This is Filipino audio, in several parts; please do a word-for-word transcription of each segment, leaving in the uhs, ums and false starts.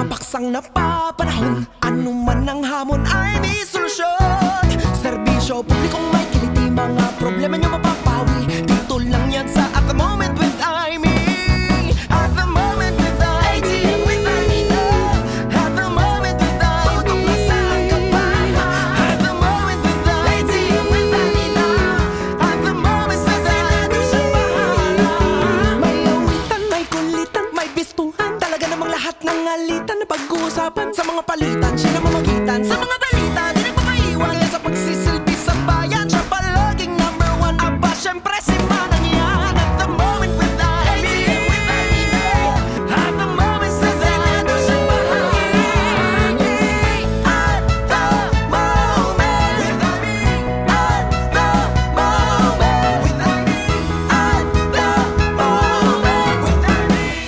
mga paksang napapanahon, ano man ang hamon ay may solusyon. Serbisyo publikong may kiliti, mga problema nyo mapapawi. Dito lang yan sa At The Moment with Aimee. At the moment with Aimee, with Aimee na. At the moment with Aimee, tutok na saan ka pa. At the moment with Aimee, with Aimee na. At the moment sa senado siya bahala. May awitan, may kulitan, may bistuhan, talaga namang lahat ng alitan na pag-uusapan sa mga palitan. Siya na mamagitan sa mga balita, di nagpapaiwan kaya sa pagsisilbi sa bayan. Siya palaging number one, aba syempre si Manang yan. At the moment with Aimee, with Aimee na. At the moment sa senado siya bahala. At the moment with Aimee. At the moment with Aimee. At the moment with Aimee.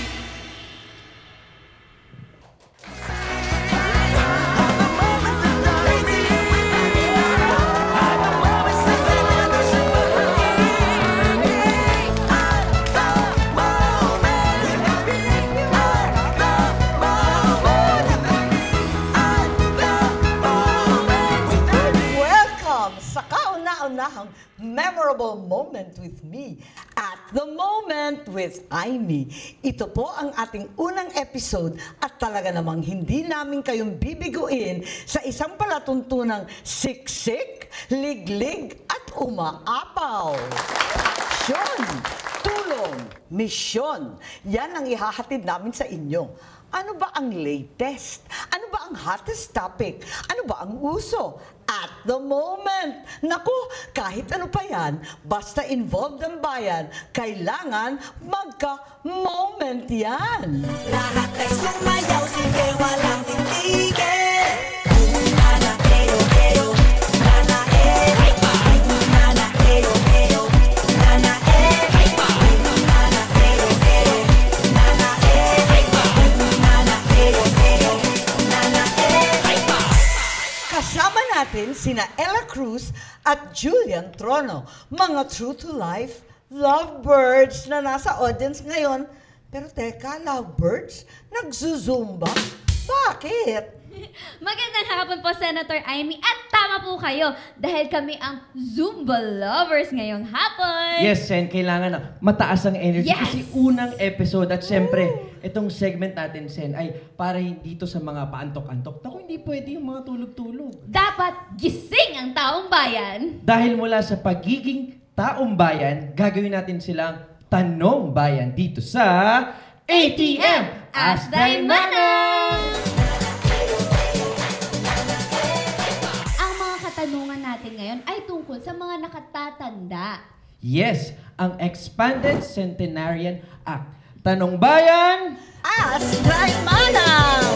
Welcome sa kauna-unahang memorable moment with me. At the moment with Aimee. Ito po ang ating unang episode at talaga namang hindi namin kayong bibiguin sa isang palatuntunang siksik, liglig at umaapaw. Aksyon, tulong, misyon. Yan ang ihahatid namin sa inyo. Ano ba ang latest? Ano ba ang hottest topic? Ano ba ang uso? At the moment. Naku, kahit ano pa yan, basta involved ang bayan, kailangan magka-moment yan. Lahat ay sumayaw, sige walang titigil. Nana, eyo, eyo, nana, eh. Nana, eyo, eyo, nana, eh. Nana, eyo, eyo, nana, eh. Nana, eyo, eyo, nana, eh. Kasama natin sina Ella Cruz at Julian Trono, mga true-to-life lovebirds na nasa audience ngayon. Pero teka, lovebirds? Nagzuzumba? Bakit? Magandang hapon po, Senator Aimee. At tama po kayo, dahil kami ang Zumba lovers ngayong hapon. Yes, Sen, kailangan na mataas ang energy Yes! kasi unang episode at syempre, itong segment natin, Sen, ay para hindi to sa mga paantok-antok. Naku, hindi pwede yung mga tulog-tulog. Dapat gising ang taong bayan. Dahil mula sa pagiging taong bayan, gagawin natin silang tanong bayan dito sa A T M Ask Thy Manang! Ang mga katanungan natin ngayon ay tungkol sa mga nakatatanda. Yes, ang Expanded Centenarian Act. Tanong bayan! Ask Thy Manang!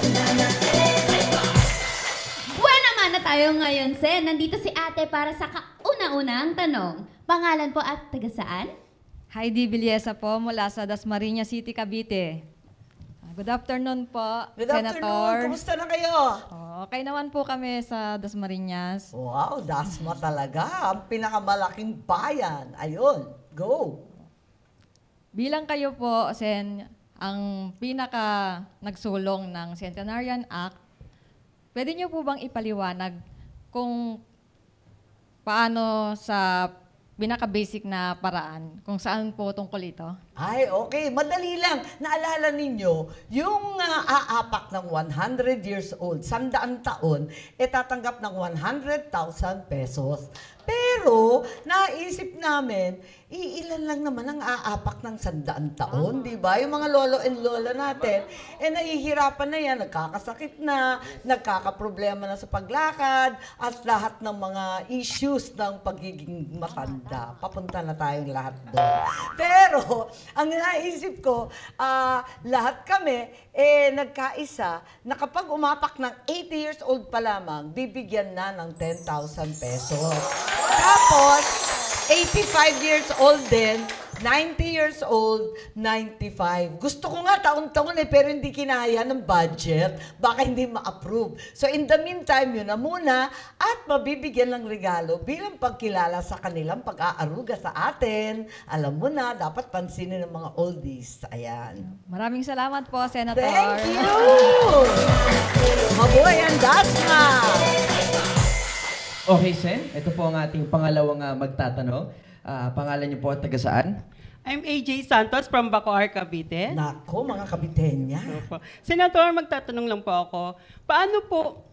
Buwan naman na tayo ngayon, Sen. Nandito si ate para sa kauna-unang tanong. Pangalan po at taga saan? Heidi Villesa po mula sa Dasmariñas City, Cavite. Ah, Good afternoon po, Good Senator. afternoon. Kumusta na kayo? Oh, okay naman po kami sa Dasmariñas. Wow, Dasma talaga. Ang pinakamalaking bayan. Ayun, go. Bilang kayo po, Sen, ang pinaka nagsulong ng Centenarian Act, pwede niyo po bang ipaliwanag kung paano sa pinaka-basic na paraan, kung saan po tungkol ito? Ay, okay. Madali lang. Naalala ninyo, yung uh, aapak ng one hundred years old, sandaan taon, e tatanggap ng one hundred thousand pesos. Pero, naisip namin, iilan lang naman ang aapak ng sandaan taon, di ba? Yung mga lolo and lola natin, eh nahihirapan na yan, nagkakasakit na, nagkakaproblema na sa paglakad, at lahat ng mga issues ng pagiging matanda. Papunta na tayong lahat doon. Pero, ang naisip ko, ah, lahat kami, eh nagkaisa, na kapag umapak ng eighty years old pa lamang, bibigyan na ng ten thousand pesos. Tapos, eighty-five years old din, ninety years old, ninety-five. Gusto ko nga taon-taon eh, pero hindi kinaya ng budget. Baka hindi ma-approve. So in the meantime, yun na muna. At mabibigyan ng regalo bilang pagkilala sa kanilang pag-aaruga sa atin. Alam mo na, dapat pansinin ng mga oldies. Ayan. Maraming salamat po, Senator. Thank you! Mabuhay ang Dasma! Okay, Sen. Ito po ang ating pangalawang uh, magtatanong. Ah, pangalan niyo po at taga saan? I'm A J Santos from Bacoor, Cavite. Nako, mga kabitenya. Opo. Senator, magtatanong lang po ako. Paano po...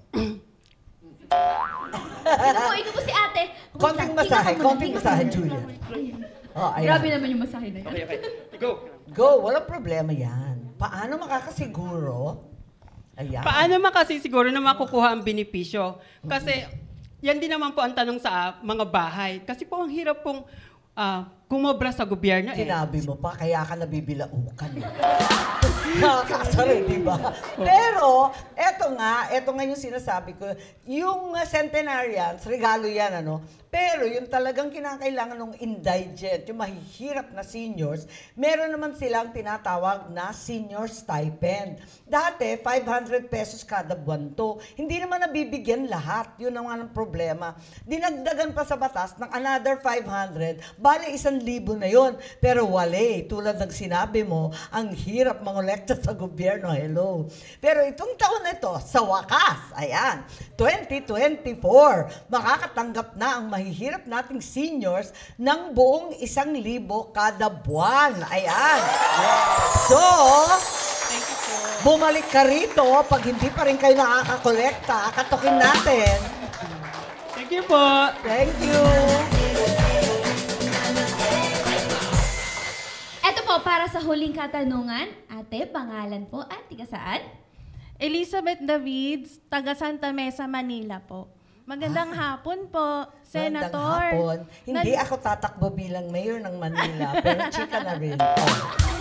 Ino po, ino po si ate. Konting masahe, konting masahe, Julia. Oh, ayan. Grabe naman yung masahe na yun. Okay, okay. Go. Go, walang problema yan. Paano makakasiguro? Ayan. Paano makasisiguro na makukuha ang benepisyo? Kasi yan din naman po ang tanong sa ah, mga bahay. Kasi po ang hirap pong ah, kumobra sa gobyerno eh. Sinabi mo pa, kaya ka nabibilaukan. Nakakasari, di ba? Pero, eto nga, eto nga yung sinasabi ko, yung uh, centenarians, regalo yan, ano? Pero yung talagang kinakailangan ng indigent, yung mahihirap na seniors, meron naman silang tinatawag na senior stipend. Dati, five hundred pesos kada buwan to. Hindi naman nabibigyan lahat. Yun naman ang problema. Dinagdagan pa sa batas ng another five hundred, bali isang libo na yun. Pero wale, tulad ng sinabi mo, ang hirap mangolekta sa gobyerno. Hello. Pero itong taon na ito, sa wakas, ayan, twenty twenty-four, makakatanggap na ang mahihirap nating seniors ng buong isang libo kada buwan. Ayan. So, Thank you po. bumalik ka rito pag hindi pa rin kayo nakakakolekta. Katukin natin. Thank you po. Thank you. Ito po, para sa huling katanungan, ate, pangalan po at tiga saan? Elizabeth Davids, taga Santa Mesa, Manila po. Magandang hapon po, Senator. Magandang hapon. Hindi Nan- ako tatakbo bilang mayor ng Manila, pero chika na rin. Oh.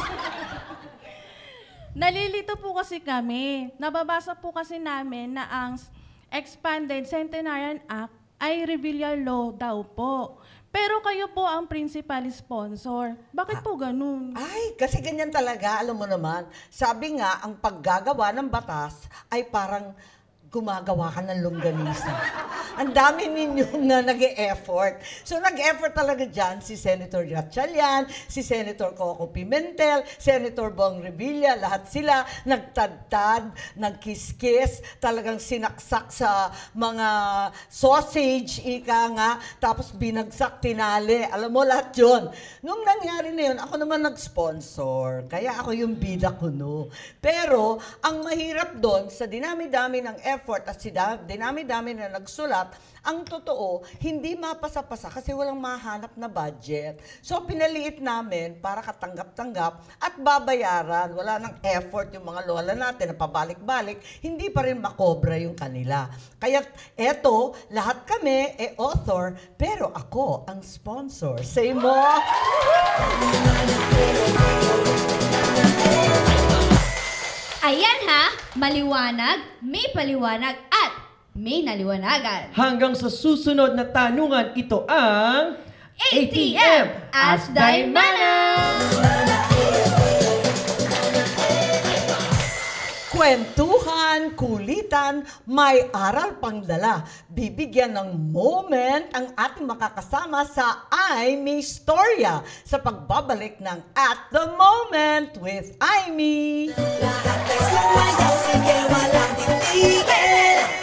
Nalilito po kasi kami. Nababasa po kasi namin na ang Expanded Centenarian Act ay rebellion law daw po. Pero kayo po ang principal sponsor. Bakit po ganun? Ay, kasi ganyan talaga, alam mo naman. Sabi nga, ang paggagawa ng batas ay parang gumagawa ka ng longganisa. Ang dami ninyong na nag-e-effort. So nag-effort talaga dyan si Senator Gatchalian, si Senator Coco Pimentel, Senator Bong Revilla, lahat sila nagtadtad, nagkiskis, talagang sinaksak sa mga sausage, ika nga, tapos binagsak, tinali. Alam mo, lahat yun. Nung nangyari na yun, ako naman nag-sponsor. Kaya ako yung bida kuno. Pero, ang mahirap doon, sa dinami-dami ng effort, effort at si dinami-dami na nagsulat, ang totoo, hindi mapasa-pasa kasi walang mahanap na budget. So, pinaliit namin para katanggap-tanggap at babayaran. Wala nang effort yung mga lola natin na pabalik-balik, hindi pa rin makobra yung kanila. Kaya eto, lahat kami e author, pero ako ang sponsor. Say mo! Ayan ha, maliwanag, may paliwanag at may naliwanagan. Hanggang sa susunod na tanungan, ito ang A T M Ask Thy Mana! Kwentuhan, kulitan, may aral pang dala. Bibigyan ng moment ang ating makakasama sa Aimee Storya sa pagbabalik ng At the Moment with Aimee. Lahat ay sumayaw, sige walang titigil.